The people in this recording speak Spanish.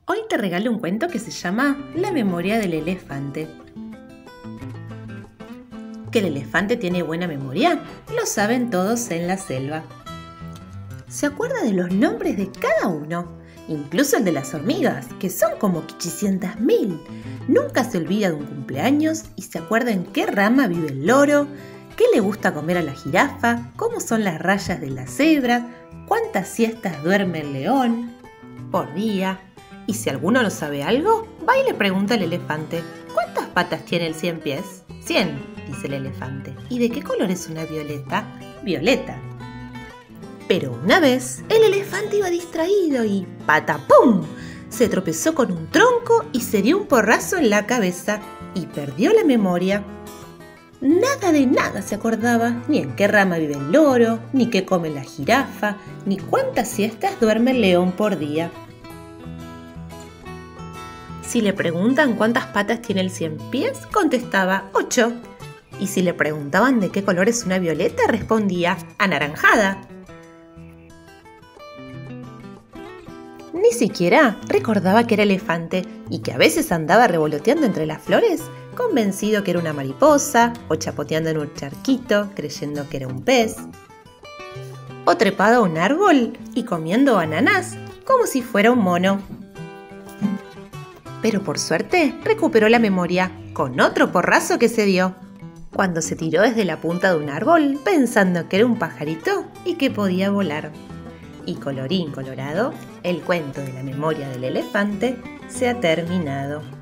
Hoy te regalo un cuento que se llama La memoria del elefante. Que el elefante tiene buena memoria, lo saben todos en la selva. Se acuerda de los nombres de cada uno, incluso el de las hormigas, que son como 800.000. Nunca se olvida de un cumpleaños y se acuerda en qué rama vive el loro, qué le gusta comer a la jirafa, cómo son las rayas de la cebra, cuántas siestas duerme el león por día. Y si alguno no sabe algo, va y le pregunta al elefante: ¿cuántas patas tiene el 100 pies? 100, dice el elefante. ¿Y de qué color es una violeta? Violeta. Pero una vez, el elefante iba distraído y ¡patapum! Se tropezó con un tronco y se dio un porrazo en la cabeza y perdió la memoria. Nada de nada se acordaba, ni en qué rama vive el loro, ni qué come la jirafa, ni cuántas siestas duerme el león por día. Si le preguntan cuántas patas tiene el 100 pies, contestaba 8. Y si le preguntaban de qué color es una violeta, respondía anaranjada. Ni siquiera recordaba que era elefante y que a veces andaba revoloteando entre las flores, convencido que era una mariposa, o chapoteando en un charquito, creyendo que era un pez, o trepado a un árbol y comiendo bananas, como si fuera un mono. Pero por suerte recuperó la memoria con otro porrazo que se dio, cuando se tiró desde la punta de un árbol pensando que era un pajarito y que podía volar. Y colorín colorado, el cuento de la memoria del elefante se ha terminado.